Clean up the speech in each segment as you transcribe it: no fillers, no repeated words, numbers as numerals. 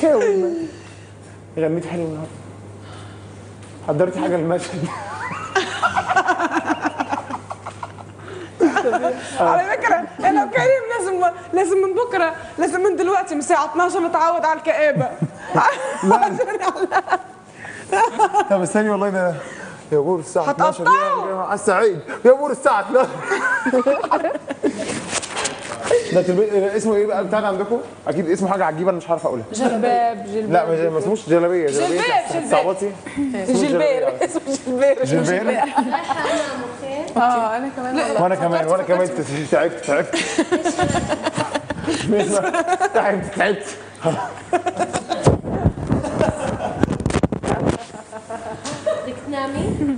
كاوي. غنيت حلو النهارده. حضرتي حاجه للمشهد؟ على فكره انا وكريم لازم من بكره، لازم من دلوقتي من الساعه 12 نتعود على الكآبه. طب استني والله ده يا بور الساعه 12 هتقطعه على السعيد يا بور الساعه 12. ده اسمه ايه بقى بتاعنا عندكم؟ اكيد اسمه حاجه عجيبه انا مش عارف اقولها. جلباب. لا ما اسموش جلابيه. صعباتي جلبير. اسمه جلبير. جلبير. انا كمان وانا كمان تعبت تعبت. بدك تنامي؟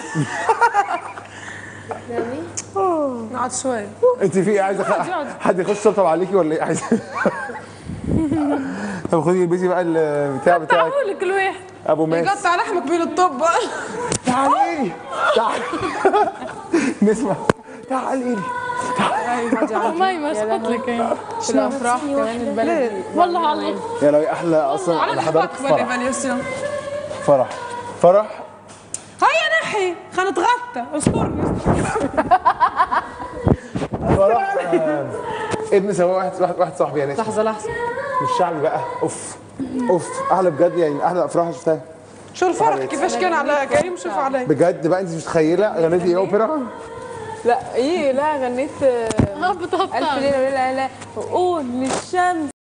تنامي؟ نقعد شوي. انت في ايه عايزه حد يخش يطبطب عليكي ولا ايه عايزه؟ طب خدي البسي بقى البتاع بتاعك. قطعوا لك الواحد ابو ماس. يقطع لحمك بين الطب. تعالي لي نسمع. تعالي لي ماي ما اسقط لك يعني في الافراح كمان البلد والله على الله. يا لو احلى اصلا انا حضرت فرح هيا نحي خلينا نتغطى. استرني فرح ابن سوا واحد صاحبي يعني. لحظه مش شعبي بقى. اوف احلى بجد يعني احلى افراح شفتها. شو الفرق كيفاش كان على كريم؟ شوف علي بجد بقى انت مش متخيله غنيتي ايه اوبرا؟ لا غنيت هبط ألف ليلة وليلة. قول للشمس